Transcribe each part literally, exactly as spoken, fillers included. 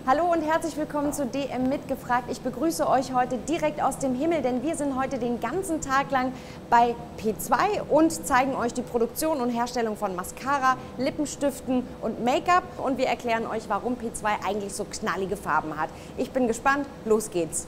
Hallo und herzlich willkommen zu D M Mitgefragt. Ich begrüße euch heute direkt aus dem Himmel, denn wir sind heute den ganzen Tag lang bei P zwei und zeigen euch die Produktion und Herstellung von Mascara, Lippenstiften und Make-up. Und wir erklären euch, warum P zwei eigentlich so knallige Farben hat. Ich bin gespannt, los geht's!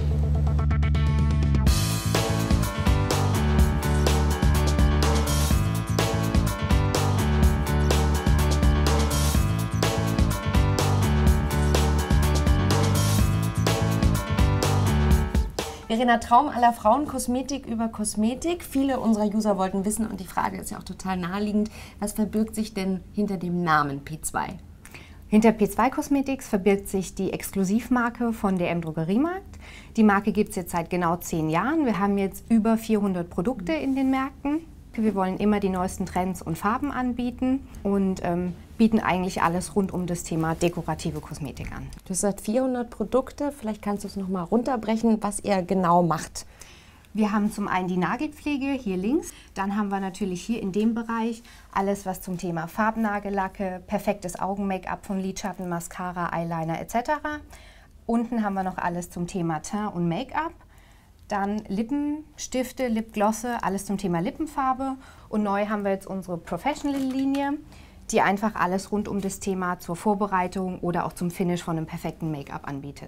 Verena, Traum aller Frauen, Kosmetik über Kosmetik. Viele unserer User wollten wissen, und die Frage ist ja auch total naheliegend, was verbirgt sich denn hinter dem Namen P zwei? Hinter P zwei Cosmetics verbirgt sich die Exklusivmarke von D M Drogeriemarkt. Die Marke gibt es jetzt seit genau zehn Jahren. Wir haben jetzt über vierhundert Produkte in den Märkten. Wir wollen immer die neuesten Trends und Farben anbieten und ähm, bieten eigentlich alles rund um das Thema dekorative Kosmetik an. Du hast gesagt vierhundert Produkte, vielleicht kannst du es noch mal runterbrechen, was ihr genau macht. Wir haben zum einen die Nagelpflege hier links, dann haben wir natürlich hier in dem Bereich alles, was zum Thema Farbnagellacke, perfektes Augen-Make-up von Lidschatten, Mascara, Eyeliner et cetera. Unten haben wir noch alles zum Thema Teint und Make-up. Dann Lippenstifte, Lipglosse, alles zum Thema Lippenfarbe. Und neu haben wir jetzt unsere Professional-Linie, die einfach alles rund um das Thema zur Vorbereitung oder auch zum Finish von einem perfekten Make-up anbietet.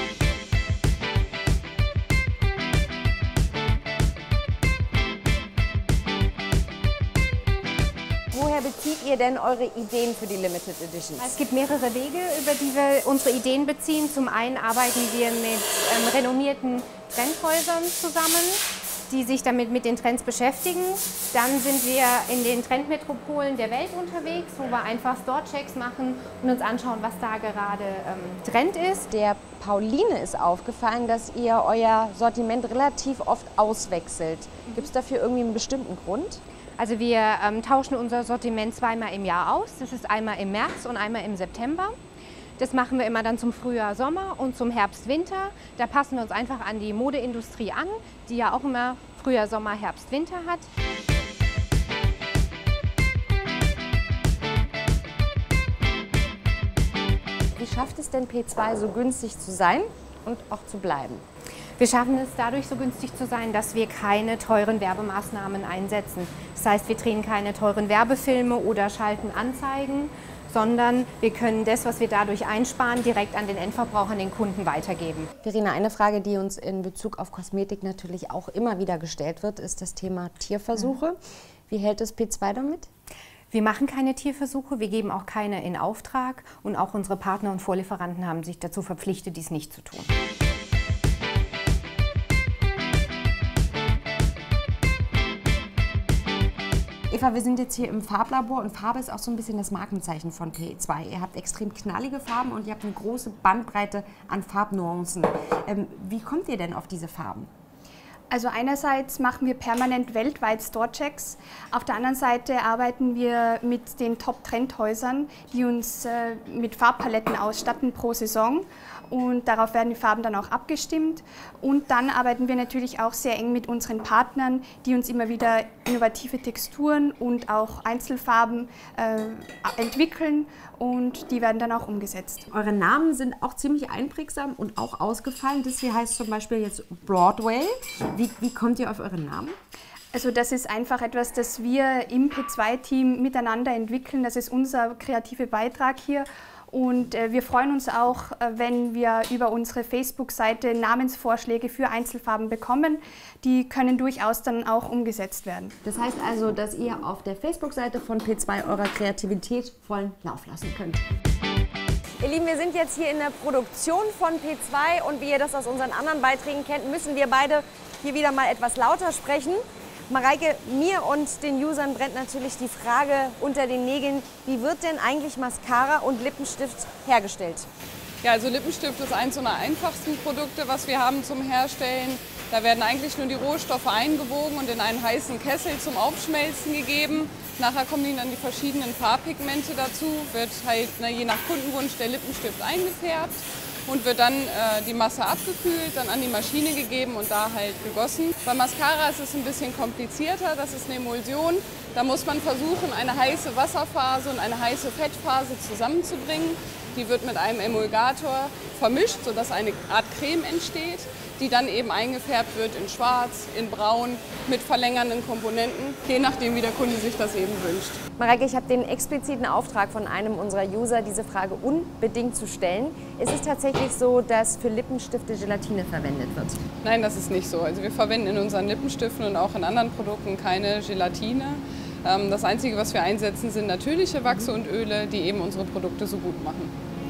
Woher bezieht ihr denn eure Ideen für die Limited Editions? Es gibt mehrere Wege, über die wir unsere Ideen beziehen. Zum einen arbeiten wir mit ähm, renommierten Trendhäusern zusammen, die sich damit mit den Trends beschäftigen. Dann sind wir in den Trendmetropolen der Welt unterwegs, wo wir einfach Store-Checks machen und uns anschauen, was da gerade ähm, Trend ist. Der Pauline ist aufgefallen, dass ihr euer Sortiment relativ oft auswechselt. Gibt es dafür irgendwie einen bestimmten Grund? Also wir ähm, tauschen unser Sortiment zweimal im Jahr aus. Das ist einmal im März und einmal im September. Das machen wir immer dann zum Frühjahr, Sommer und zum Herbst, Winter. Da passen wir uns einfach an die Modeindustrie an, die ja auch immer Frühjahr, Sommer, Herbst, Winter hat. Wie schafft es denn P zwei so günstig zu sein und auch zu bleiben? Wir schaffen es dadurch so günstig zu sein, dass wir keine teuren Werbemaßnahmen einsetzen. Das heißt, wir drehen keine teuren Werbefilme oder schalten Anzeigen, sondern wir können das, was wir dadurch einsparen, direkt an den Endverbraucher, den Kunden weitergeben. Verena, eine Frage, die uns in Bezug auf Kosmetik natürlich auch immer wieder gestellt wird, ist das Thema Tierversuche. Mhm. Wie hält es P zwei damit? Wir machen keine Tierversuche, wir geben auch keine in Auftrag und auch unsere Partner und Vorlieferanten haben sich dazu verpflichtet, dies nicht zu tun. Eva, wir sind jetzt hier im Farblabor und Farbe ist auch so ein bisschen das Markenzeichen von P zwei. Ihr habt extrem knallige Farben und ihr habt eine große Bandbreite an Farbnuancen. Ähm, wie kommt ihr denn auf diese Farben? Also einerseits machen wir permanent weltweit Store-Checks, auf der anderen Seite arbeiten wir mit den Top-Trendhäusern, die uns äh, mit Farbpaletten ausstatten pro Saison und darauf werden die Farben dann auch abgestimmt. Und dann arbeiten wir natürlich auch sehr eng mit unseren Partnern, die uns immer wieder innovative Texturen und auch Einzelfarben äh, entwickeln und die werden dann auch umgesetzt. Eure Namen sind auch ziemlich einprägsam und auch ausgefallen. Das hier heißt zum Beispiel jetzt Broadway. Wie, wie kommt ihr auf euren Namen? Also das ist einfach etwas, das wir im P zwei Team miteinander entwickeln. Das ist unser kreativer Beitrag hier. Und äh, wir freuen uns auch, äh, wenn wir über unsere Facebook-Seite Namensvorschläge für Einzelfarben bekommen. Die können durchaus dann auch umgesetzt werden. Das heißt also, dass ihr auf der Facebook-Seite von P zwei eurer Kreativität vollen Lauf lassen könnt. Ihr Lieben, wir sind jetzt hier in der Produktion von P zwei und wie ihr das aus unseren anderen Beiträgen kennt, müssen wir beide hier wieder mal etwas lauter sprechen. Mareike, mir und den Usern brennt natürlich die Frage unter den Nägeln, wie wird denn eigentlich Mascara und Lippenstift hergestellt? Ja, also Lippenstift ist eins unserer einfachsten Produkte, was wir haben zum Herstellen. Da werden eigentlich nur die Rohstoffe eingewogen und in einen heißen Kessel zum Aufschmelzen gegeben. Nachher kommen dann die verschiedenen Farbpigmente dazu, wird halt ne, je nach Kundenwunsch der Lippenstift eingefärbt und wird dann äh, die Masse abgekühlt, dann an die Maschine gegeben und da halt gegossen. Bei Mascara ist es ein bisschen komplizierter, das ist eine Emulsion. Da muss man versuchen, eine heiße Wasserphase und eine heiße Fettphase zusammenzubringen. Die wird mit einem Emulgator vermischt, sodass eine Art Creme entsteht, die dann eben eingefärbt wird in schwarz, in braun, mit verlängernden Komponenten, je nachdem, wie der Kunde sich das eben wünscht. Mareike, ich habe den expliziten Auftrag von einem unserer User, diese Frage unbedingt zu stellen. Ist es tatsächlich so, dass für Lippenstifte Gelatine verwendet wird? Nein, das ist nicht so. Also wir verwenden in unseren Lippenstiften und auch in anderen Produkten keine Gelatine. Das Einzige, was wir einsetzen, sind natürliche Wachse und Öle, die eben unsere Produkte so gut machen.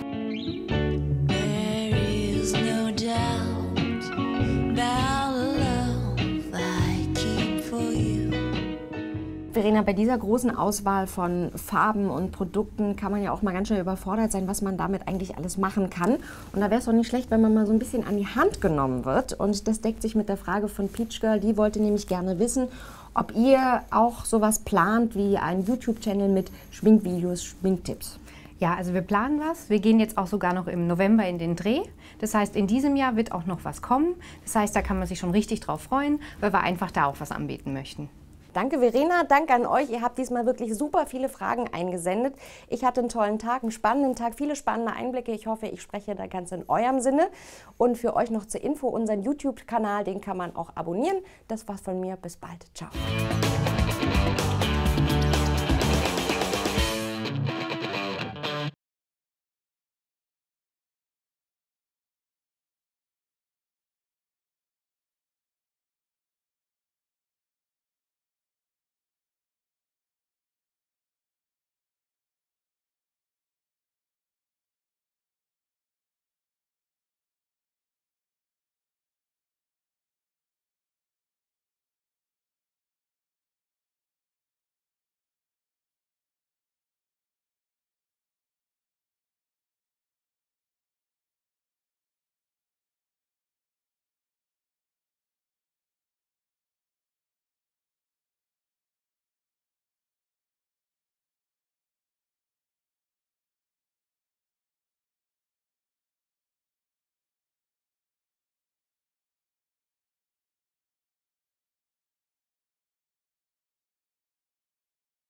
Verena, bei dieser großen Auswahl von Farben und Produkten kann man ja auch mal ganz schön überfordert sein, was man damit eigentlich alles machen kann. Und da wäre es doch nicht schlecht, wenn man mal so ein bisschen an die Hand genommen wird. Und das deckt sich mit der Frage von Peach Girl. Die wollte nämlich gerne wissen, ob ihr auch sowas plant wie einen YouTube-Channel mit Schminkvideos, Schminktipps. Ja, also wir planen was. Wir gehen jetzt auch sogar noch im November in den Dreh. Das heißt, in diesem Jahr wird auch noch was kommen. Das heißt, da kann man sich schon richtig drauf freuen, weil wir einfach da auch was anbieten möchten. Danke Verena, danke an euch. Ihr habt diesmal wirklich super viele Fragen eingesendet. Ich hatte einen tollen Tag, einen spannenden Tag, viele spannende Einblicke. Ich hoffe, ich spreche da ganz in eurem Sinne. Und für euch noch zur Info, unseren YouTube-Kanal, den kann man auch abonnieren. Das war's von mir, bis bald. Ciao.